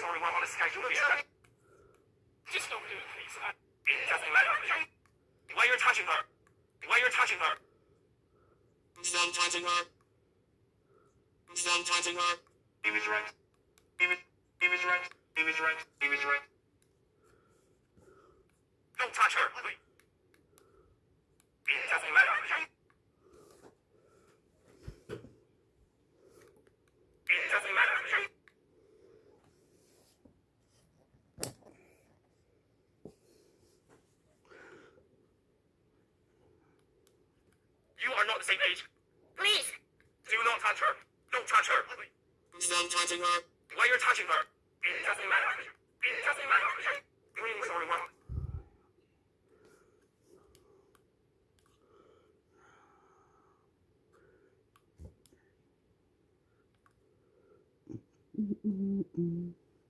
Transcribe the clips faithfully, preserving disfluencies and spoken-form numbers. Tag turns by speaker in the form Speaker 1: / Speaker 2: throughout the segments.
Speaker 1: sorry, I'm on a schedule here. Just don't do it, please. I, it doesn't matter. Why you're touching her? Why you're touching her? Stop touching her. Stop touching her. He was right. He was, he was right. He was right. He was right. Don't touch her, please. It doesn't matter. It doesn't matter. You are not the same age. Please. Do not touch her. Don't touch her. Stop touching her. Why you're touching her? It doesn't matter. It doesn't matter. Really sorry, Mom.
Speaker 2: Mm-mm-mm.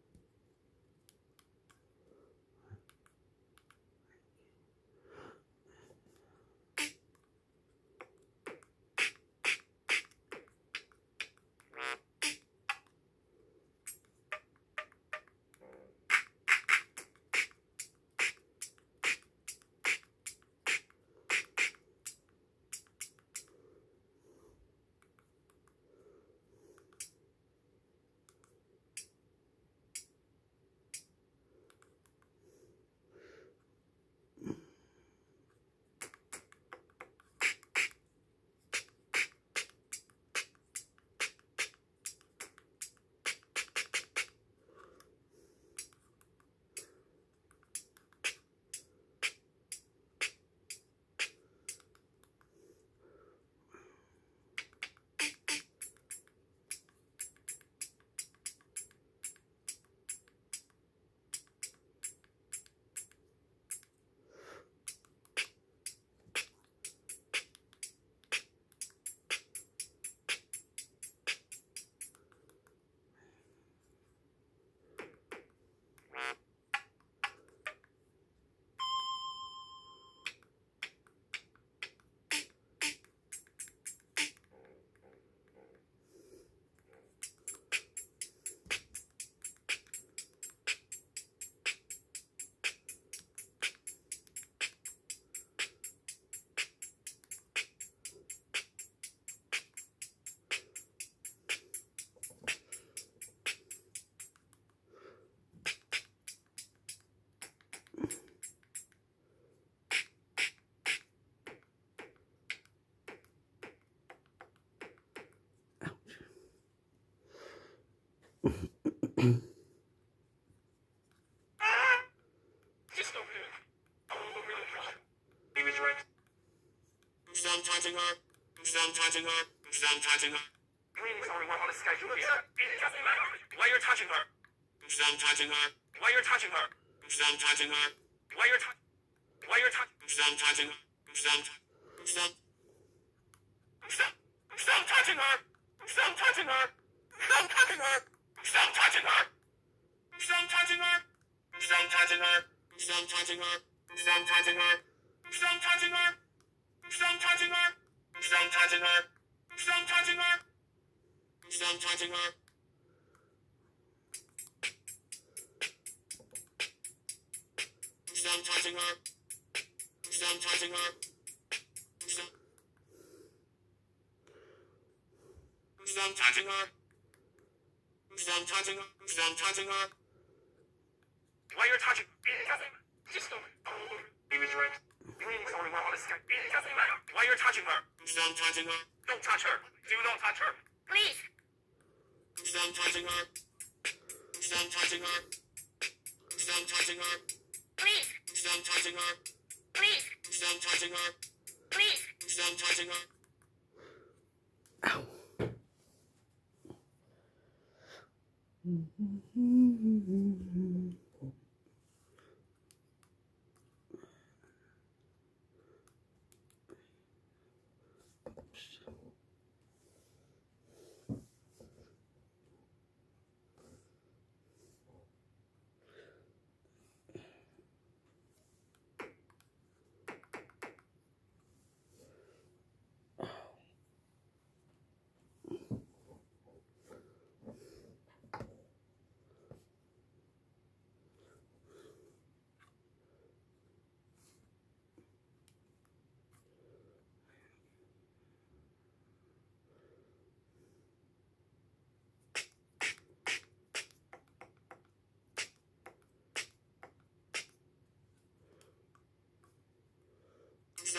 Speaker 1: Just don't do it. I will really try. He was right. Stop touching her. Stop touching her. Stop touching her. Really sorry, we're on a schedule here. It doesn't matter. Why you're touching her? Stop touching her. Why you're touching her? Stop touching her. Why you're touching? Why you're touching? Stop touching her. Stop. Stop. Stop. Stop touching her. Stop touching her. Stop touching her. Stop touching her. Stop touching her. Stop touching her. Stop touching her. Stop touching her. Stop touching her. Stop touching her. Stop touching her. Stop touching her. Stop touching her. Stop touching her. Stop touching her. Stop. Stop touching her. Stop touching her. Stop touching her. Why you're touching? It doesn't. Just don't. Oh, he was right. Really sorry, we're on a schedule. It doesn't matter. Why you're touching her? Stop touching her. Don't touch her. Do not touch her. Please. Stop touching her. Stop touching her. Stop touching her. Please. Stop touching her. Please. Stop touching her. Please. Stop touching her.
Speaker 2: Ow. Mm-hmm.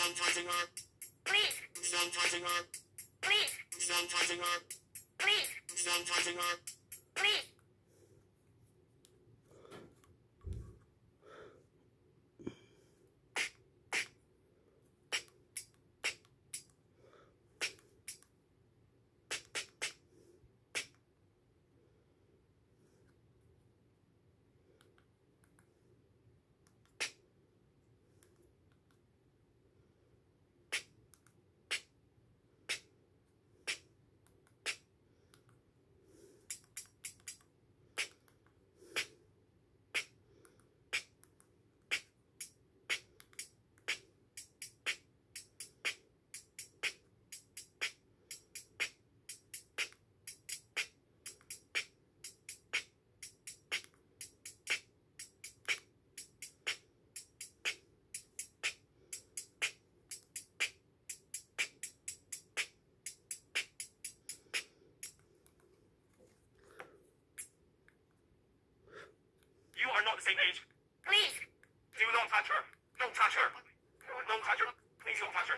Speaker 1: Stop touching her. Please. Stop touching her. Please. Stop touching her. Please. Stop touching her. Please. You are not the same age. Please. Do not touch her. Don't touch her. Don't touch her. Please don't touch her.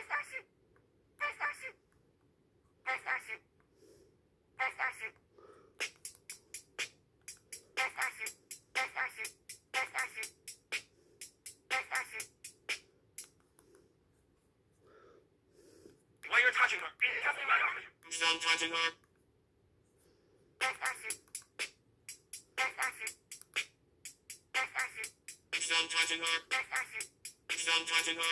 Speaker 1: Why you're touching her? Stop touching her. Stop touching her. Stop touching her.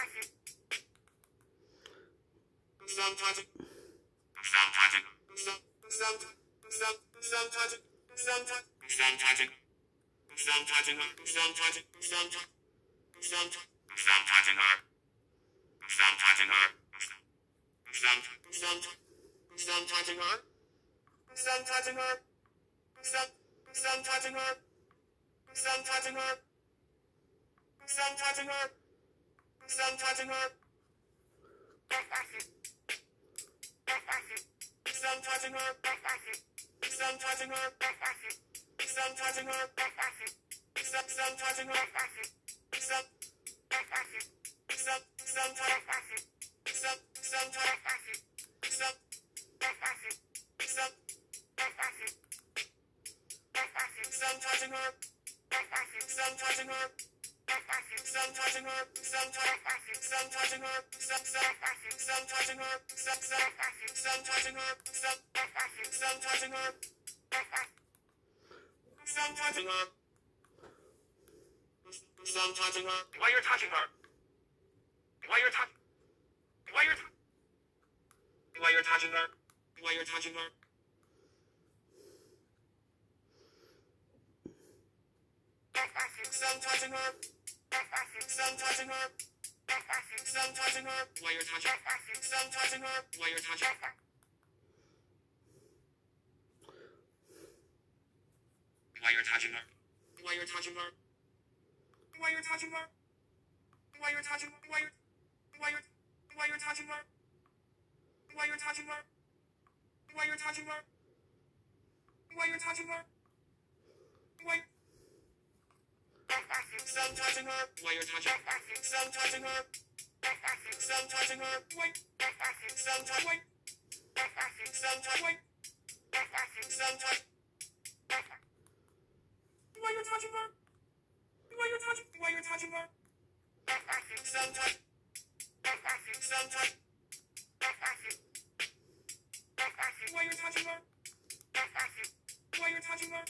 Speaker 1: Stop touching. Stop touching. Stop. Stop. Stop. Stop touching. Stop touching. Stop touching. Stop touching her. Stop touching. Stop touching. Stop. Stop touching her. Stop touching her. Stop. Stop. Stop touching her. Stop touching her. Stop. Stop touching her. Stop touching her. Stop touching her. Stop touching her. Stop touching her. Stop touching her. Stop touching her. Stop stop touching her. Stop. Stop stop touching. Stop stop touching. Stop. Stop. Stop touching her. Stop touching her. Stop touching her. Stop touching. Stop touching her. Stop stop. Stop touching her. Stop stop. Stop touching her. Stop. Stop touching her. Stop touching her. Stop touching her. Why you're touching her? Why you're touching? Why you're? Why you're touching her? Why you're touching her? Stop touching her. Stop touching her. Stop touching her. Why you're touching? Stop touching her. Why you're touching? Why you're touching her? Why you're touching her? Why you're touching her? Why you're touching her? Why you're why you're why you're touching her? Why you're touching her? Why you're touching her? Why you're touching her? Why Stop touching her. Why you're touching? Stop touching her. Stop touching her. Wait. Stop touching. Wait. Stop touching. Wait. Stop touching. Why you're touching her? Why you're touching? Why you're touching her? Stop touching. Stop touching. Why you're touching her? Why you're touching her?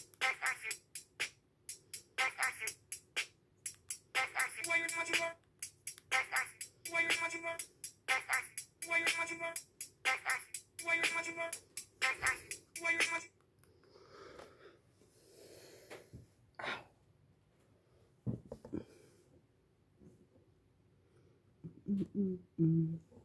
Speaker 1: Why you're touching her? Why you're touching her? Why you're touching her? Why you're touching her? Why you're touching?
Speaker 2: Mm-mm-mm.